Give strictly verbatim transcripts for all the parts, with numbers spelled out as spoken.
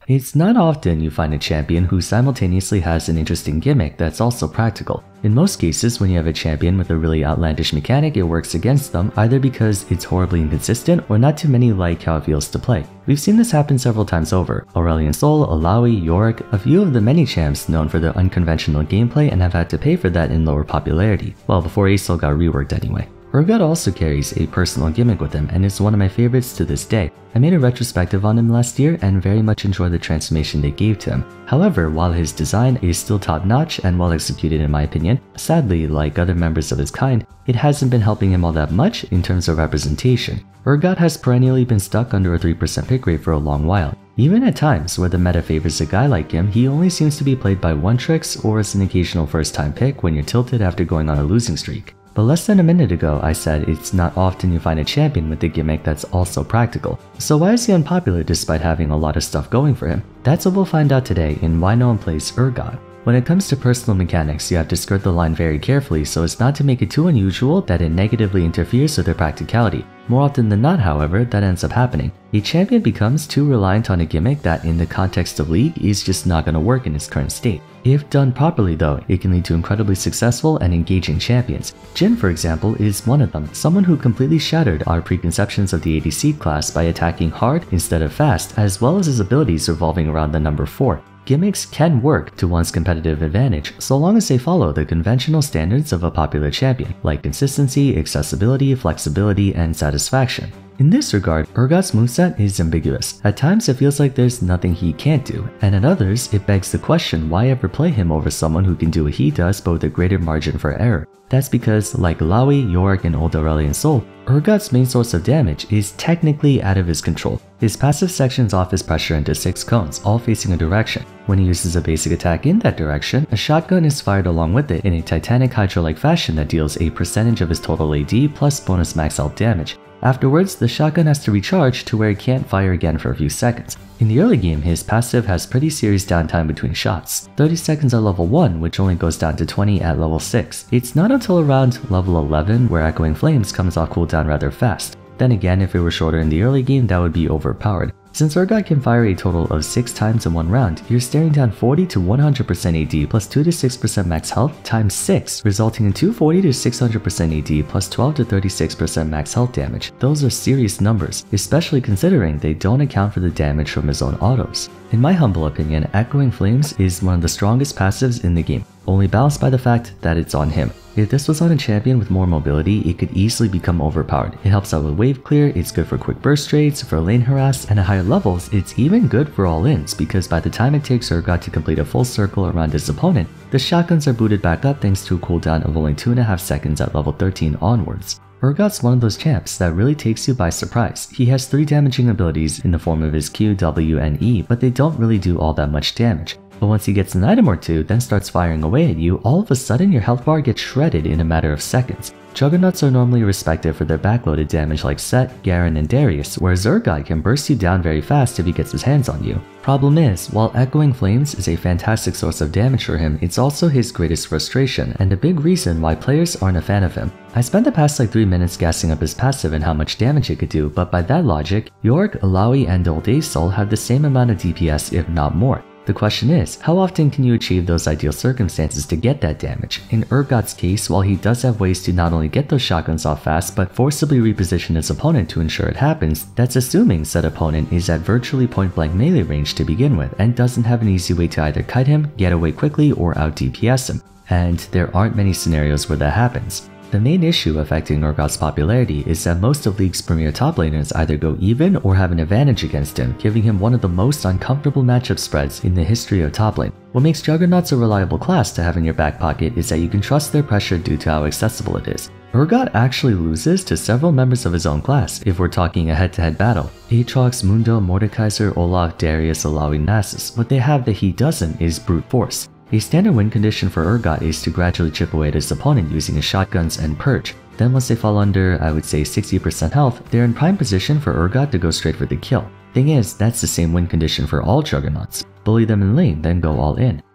It's not often you find a champion who simultaneously has an interesting gimmick that's also practical. In most cases, when you have a champion with a really outlandish mechanic, it works against them either because it's horribly inconsistent or not too many like how it feels to play. We've seen this happen several times over. Aurelion Sol, Alawi, Yorick, a few of the many champs known for their unconventional gameplay and have had to pay for that in lower popularity. Well, before Asol got reworked anyway. Urgot also carries a personal gimmick with him and is one of my favorites to this day. I made a retrospective on him last year and very much enjoyed the transformation they gave to him. However, while his design is still top-notch and well executed in my opinion, sadly, like other members of his kind, it hasn't been helping him all that much in terms of representation. Urgot has perennially been stuck under a three percent pick rate for a long while. Even at times where the meta favors a guy like him, he only seems to be played by one-tricks or as an occasional first-time pick when you're tilted after going on a losing streak. But less than a minute ago, I said it's not often you find a champion with a gimmick that's also practical. So why is he unpopular despite having a lot of stuff going for him? That's what we'll find out today in Why No One Plays Urgot. When it comes to personal mechanics, you have to skirt the line very carefully so as not to make it too unusual that it negatively interferes with their practicality. More often than not, however, that ends up happening. A champion becomes too reliant on a gimmick that in the context of League is just not going to work in its current state. If done properly though, it can lead to incredibly successful and engaging champions. Jhin, for example, is one of them, someone who completely shattered our preconceptions of the A D C class by attacking hard instead of fast, as well as his abilities revolving around the number four. Gimmicks can work to one's competitive advantage so long as they follow the conventional standards of a popular champion, like consistency, accessibility, flexibility, and satisfaction. In this regard, Urgot's moveset is ambiguous. At times it feels like there's nothing he can't do, and at others it begs the question why ever play him over someone who can do what he does but with a greater margin for error. That's because, like Alawi, Yorick, and old Aurelion Sol, Urgot's main source of damage is technically out of his control. His passive sections off his pressure into six cones, all facing a direction. When he uses a basic attack in that direction, a shotgun is fired along with it in a Titanic Hydra-like fashion that deals a percentage of his total A D plus bonus max health damage. Afterwards, the shotgun has to recharge to where it can't fire again for a few seconds. In the early game, his passive has pretty serious downtime between shots, thirty seconds at level one, which only goes down to twenty at level six. It's not until around level eleven where Echoing Flames comes off cooldown rather fast. Then again, if it were shorter in the early game, that would be overpowered. Since Urgot can fire a total of six times in one round, you're staring down forty to one hundred percent A D plus two to six percent max health times six, resulting in two hundred forty to six hundred percent A D plus twelve to thirty-six percent max health damage. Those are serious numbers, especially considering they don't account for the damage from his own autos. In my humble opinion, Echoing Flames is one of the strongest passives in the game, only balanced by the fact that it's on him. If this was on a champion with more mobility, it could easily become overpowered. It helps out with wave clear, it's good for quick burst trades, for lane harass, and at higher levels, it's even good for all-ins because by the time it takes Urgot to complete a full circle around his opponent, the shotguns are booted back up thanks to a cooldown of only two and a half seconds at level thirteen onwards. Urgot's one of those champs that really takes you by surprise. He has three damaging abilities in the form of his Q, W, and E, but they don't really do all that much damage. But once he gets an item or two, then starts firing away at you, all of a sudden your health bar gets shredded in a matter of seconds. Juggernauts are normally respected for their backloaded damage like Set, Garen, and Darius, whereas Urgot can burst you down very fast if he gets his hands on you. Problem is, while Echoing Flames is a fantastic source of damage for him, it's also his greatest frustration, and a big reason why players aren't a fan of him. I spent the past like three minutes gassing up his passive and how much damage it could do, but by that logic, Yorick, Alawi, and old Asol have the same amount of D P S if not more. The question is, how often can you achieve those ideal circumstances to get that damage? In Urgot's case, while he does have ways to not only get those shotguns off fast, but forcibly reposition his opponent to ensure it happens, that's assuming said opponent is at virtually point-blank melee range to begin with and doesn't have an easy way to either kite him, get away quickly, or out D P S him. And there aren't many scenarios where that happens. The main issue affecting Urgot's popularity is that most of League's premier top laners either go even or have an advantage against him, giving him one of the most uncomfortable matchup spreads in the history of top lane. What makes Juggernauts a reliable class to have in your back pocket is that you can trust their pressure due to how accessible it is. Urgot actually loses to several members of his own class if we're talking a head-to-head battle. Aatrox, Mundo, Mordekaiser, Olaf, Darius, Alawi, Nasus. What they have that he doesn't is brute force. A standard win condition for Urgot is to gradually chip away at his opponent using his shotguns and purge. Then once they fall under, I would say sixty percent health, they're in prime position for Urgot to go straight for the kill. Thing is, that's the same win condition for all Juggernauts. Bully them in lane, then go all in.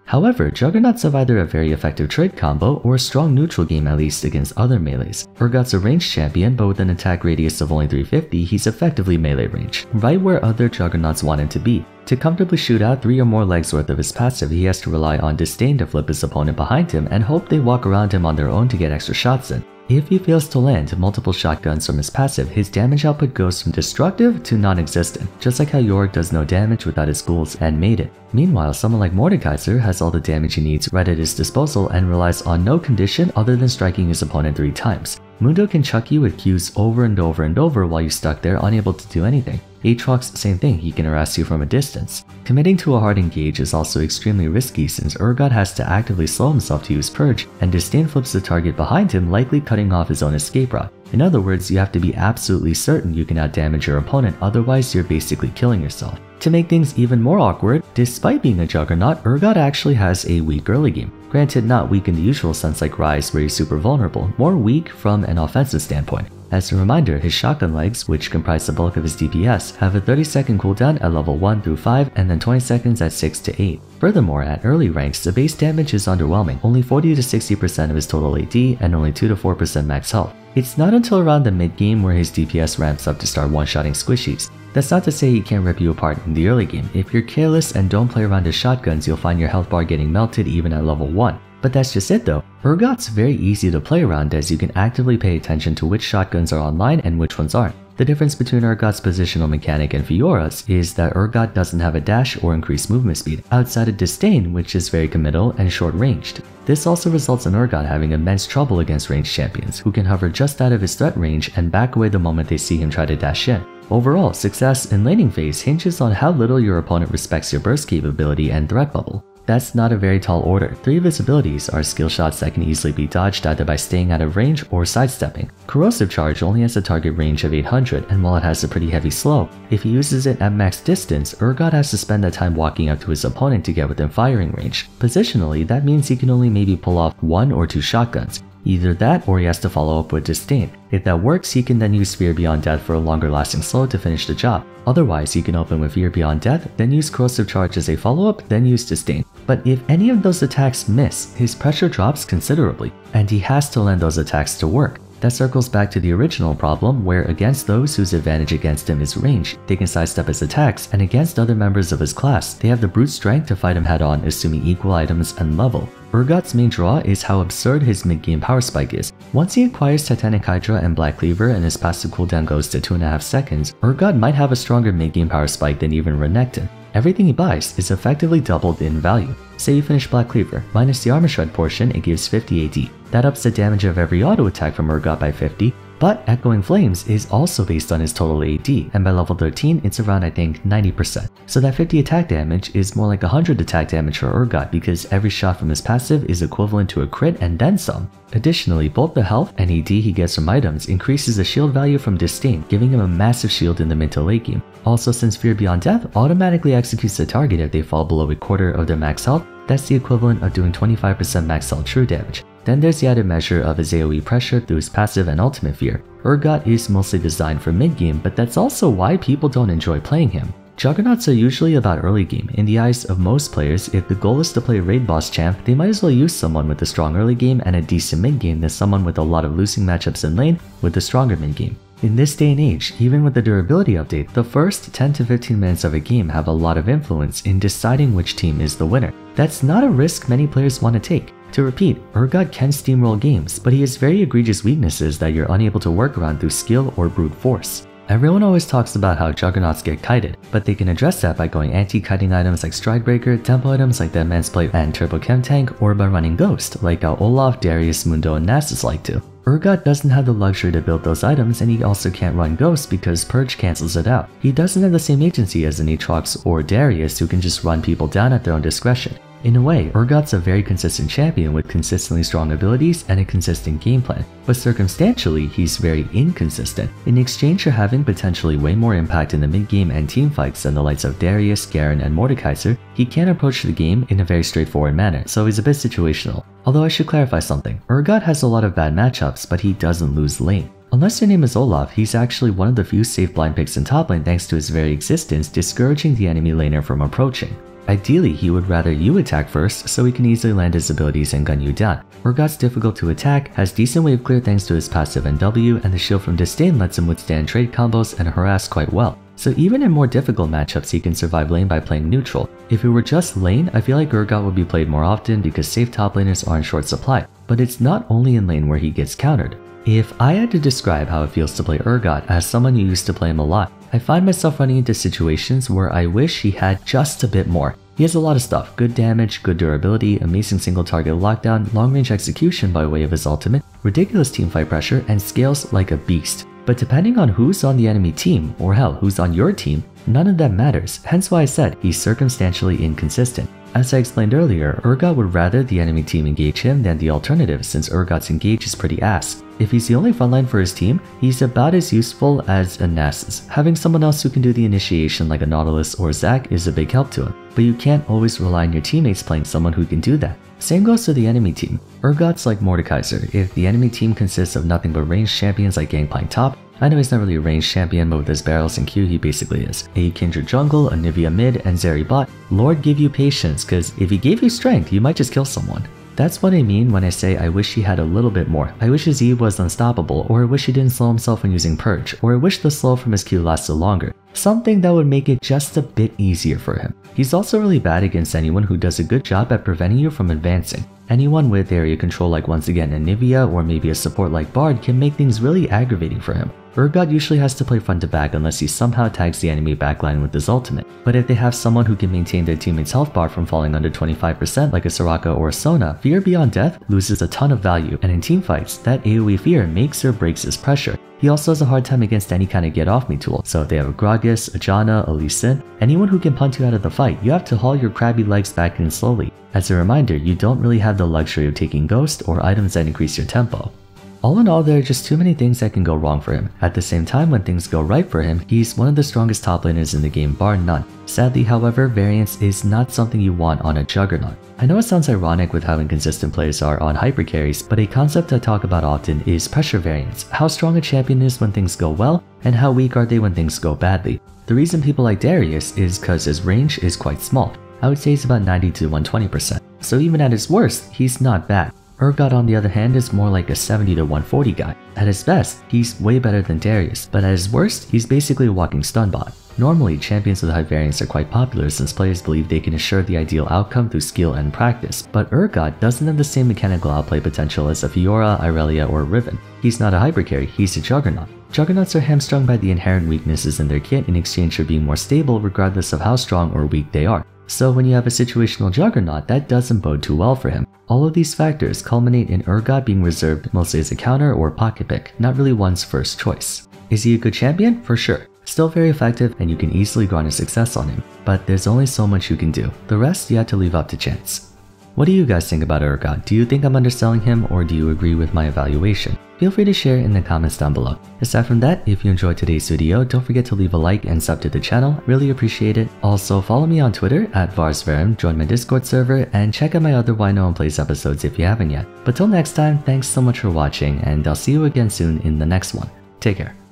However, Juggernauts have either a very effective trade combo or a strong neutral game at least against other melees. Urgot's a ranged champion, but with an attack radius of only three hundred fifty, he's effectively melee range, right where other Juggernauts want him to be. To comfortably shoot out three or more legs worth of his passive, he has to rely on Disdain to flip his opponent behind him and hope they walk around him on their own to get extra shots in. If he fails to land multiple shotguns from his passive, his damage output goes from destructive to non-existent, just like how Urgot does no damage without his ghouls and made it. Meanwhile, someone like Mordekaiser has all the damage he needs right at his disposal and relies on no condition other than striking his opponent three times. Mundo can chuck you with Qs over and over and over while you're stuck there unable to do anything. Aatrox, same thing, he can harass you from a distance. Committing to a hard engage is also extremely risky since Urgot has to actively slow himself to use Purge, and Disdain flips the target behind him, likely cutting off his own escape route. In other words, you have to be absolutely certain you can outdamage your opponent, otherwise you're basically killing yourself. To make things even more awkward, despite being a Juggernaut, Urgot actually has a weak early game. Granted, not weak in the usual sense like Rise where you're super vulnerable, more weak from an offensive standpoint. As a reminder, his shotgun legs, which comprise the bulk of his D P S, have a thirty second cooldown at level one through five and then twenty seconds at six to eight. Furthermore, at early ranks, the base damage is underwhelming, only forty to sixty percent of his total A D and only two to four percent max health. It's not until around the mid-game where his D P S ramps up to start one-shotting squishies. That's not to say he can't rip you apart in the early game. If you're careless and don't play around his shotguns, you'll find your health bar getting melted even at level one. But that's just it though. Urgot's very easy to play around as you can actively pay attention to which shotguns are online and which ones aren't. The difference between Urgot's positional mechanic and Fiora's is that Urgot doesn't have a dash or increased movement speed, outside of Disdain, which is very committal and short-ranged. This also results in Urgot having immense trouble against ranged champions, who can hover just out of his threat range and back away the moment they see him try to dash in. Overall, success in laning phase hinges on how little your opponent respects your burst capability and threat bubble. That's not a very tall order. Three of his abilities are skill shots that can easily be dodged either by staying out of range or sidestepping. Corrosive Charge only has a target range of eight hundred, and while it has a pretty heavy slow, if he uses it at max distance, Urgot has to spend that time walking up to his opponent to get within firing range. Positionally, that means he can only maybe pull off one or two shotguns. Either that or he has to follow up with Disdain. If that works, he can then use Fear Beyond Death for a longer lasting slow to finish the job. Otherwise, he can open with Fear Beyond Death, then use Corrosive Charge as a follow-up, then use Disdain. But if any of those attacks miss, his pressure drops considerably, and he has to land those attacks to work. That circles back to the original problem where against those whose advantage against him is range, they can sidestep his attacks, and against other members of his class, they have the brute strength to fight him head on assuming equal items and level. Urgot's main draw is how absurd his mid-game power spike is. Once he acquires Titanic Hydra and Black Cleaver and his passive cooldown goes to two and a half seconds, Urgot might have a stronger mid-game power spike than even Renekton. Everything he buys is effectively doubled in value. Say you finish Black Cleaver, minus the armor shred portion, it gives fifty A D. That ups the damage of every auto attack from Urgot by fifty, but Echoing Flames is also based on his total A D, and by level thirteen it's around I think ninety percent. So that fifty attack damage is more like one hundred attack damage for Urgot because every shot from his passive is equivalent to a crit and then some. Additionally, both the health and A D he gets from items increases the shield value from Disdain, giving him a massive shield in the mid to late game. Also, since Fear Beyond Death automatically executes the target if they fall below a quarter of their max health, that's the equivalent of doing twenty-five percent max health true damage. Then there's the added measure of his AoE pressure through his passive and ultimate fear. Urgot is mostly designed for mid-game, but that's also why people don't enjoy playing him. Juggernauts are usually about early game. In the eyes of most players, if the goal is to play raid boss champ, they might as well use someone with a strong early game and a decent mid game than someone with a lot of losing matchups in lane with a stronger mid game. In this day and age, even with the durability update, the first ten to fifteen minutes of a game have a lot of influence in deciding which team is the winner. That's not a risk many players want to take. To repeat, Urgot can steamroll games, but he has very egregious weaknesses that you're unable to work around through skill or brute force. Everyone always talks about how Juggernauts get kited, but they can address that by going anti-kiting items like Stridebreaker, tempo items like Dead Man's Plate and Turbo Chem Tank, or by running Ghost, like how Olaf, Darius, Mundo, and Nasus like to. Urgot doesn't have the luxury to build those items, and he also can't run Ghost because Purge cancels it out. He doesn't have the same agency as an Aatrox or Darius who can just run people down at their own discretion. In a way, Urgot's a very consistent champion with consistently strong abilities and a consistent game plan, but circumstantially, he's very inconsistent. In exchange for having potentially way more impact in the mid-game and teamfights than the likes of Darius, Garen, and Mordekaiser, he can approach the game in a very straightforward manner, so he's a bit situational. Although I should clarify something, Urgot has a lot of bad matchups, but he doesn't lose lane. Unless your name is Olaf, he's actually one of the few safe blind picks in top lane thanks to his very existence discouraging the enemy laner from approaching. Ideally, he would rather you attack first so he can easily land his abilities and gun you down. Urgot's difficult to attack, has decent wave clear thanks to his passive N W, and the shield from Disdain lets him withstand trade combos and harass quite well. So even in more difficult matchups, he can survive lane by playing neutral. If it were just lane, I feel like Urgot would be played more often because safe top laners are in short supply, but it's not only in lane where he gets countered. If I had to describe how it feels to play Urgot as someone who used to play him a lot, I find myself running into situations where I wish he had just a bit more. He has a lot of stuff: good damage, good durability, amazing single target lockdown, long range execution by way of his ultimate, ridiculous teamfight pressure, and scales like a beast. But depending on who's on the enemy team, or hell, who's on your team, none of that matters, hence why I said he's circumstantially inconsistent. As I explained earlier, Urgot would rather the enemy team engage him than the alternative since Urgot's engage is pretty ass. If he's the only frontline for his team, he's about as useful as a Nasus. Having someone else who can do the initiation like a Nautilus or Zac is a big help to him, but you can't always rely on your teammates playing someone who can do that. Same goes to the enemy team. Urgot's like Mordekaiser. If the enemy team consists of nothing but ranged champions like Gangplank top, I know he's not really a ranged champion, but with his barrels and Q he basically is. A Kindred jungle, a Nivea mid, and Zeri bot, Lord give you patience, cause if he gave you strength, you might just kill someone. That's what I mean when I say I wish he had a little bit more. I wish his E was unstoppable, or I wish he didn't slow himself when using Purge, or I wish the slow from his Q lasted longer. Something that would make it just a bit easier for him. He's also really bad against anyone who does a good job at preventing you from advancing. Anyone with area control like once again a Nivea or maybe a support like Bard can make things really aggravating for him. Urgot usually has to play front to back unless he somehow tags the enemy backline with his ultimate, but if they have someone who can maintain their teammate's health bar from falling under twenty-five percent like a Soraka or a Sona, Fear Beyond Death loses a ton of value, and in teamfights, that AoE Fear makes or breaks his pressure. He also has a hard time against any kind of get off me tool, so if they have a Gragas, a Janna, a Lee Sin, anyone who can punt you out of the fight, you have to haul your crabby legs back in slowly. As a reminder, you don't really have the luxury of taking Ghost or items that increase your tempo. All in all, there are just too many things that can go wrong for him. At the same time, when things go right for him, he's one of the strongest top laners in the game bar none. Sadly, however, variance is not something you want on a juggernaut. I know it sounds ironic with how inconsistent players are on hyper carries, but a concept I talk about often is pressure variance, how strong a champion is when things go well, and how weak are they when things go badly. The reason people like Darius is because his range is quite small. I would say it's about ninety to one hundred twenty percent, so even at his worst, he's not bad. Urgot on the other hand is more like a seventy to one forty guy. At his best, he's way better than Darius, but at his worst, he's basically a walking stun bot. Normally, champions with high variance are quite popular since players believe they can assure the ideal outcome through skill and practice, but Urgot doesn't have the same mechanical outplay potential as a Fiora, Irelia, or Riven. He's not a hypercarry, he's a juggernaut. Juggernauts are hamstrung by the inherent weaknesses in their kit in exchange for being more stable regardless of how strong or weak they are. So when you have a situational juggernaut, that doesn't bode too well for him. All of these factors culminate in Urgot being reserved mostly as a counter or pocket pick, not really one's first choice. Is he a good champion? For sure. Still very effective and you can easily garner success on him, but there's only so much you can do. The rest you have to leave up to chance. What do you guys think about Urgot? Do you think I'm underselling him or do you agree with my evaluation? Feel free to share in the comments down below. Aside from that, if you enjoyed today's video, don't forget to leave a like and sub to the channel, really appreciate it. Also follow me on Twitter at Vars, join my Discord server, and check out my other Why No One Plays episodes if you haven't yet. But till next time, thanks so much for watching and I'll see you again soon in the next one. Take care.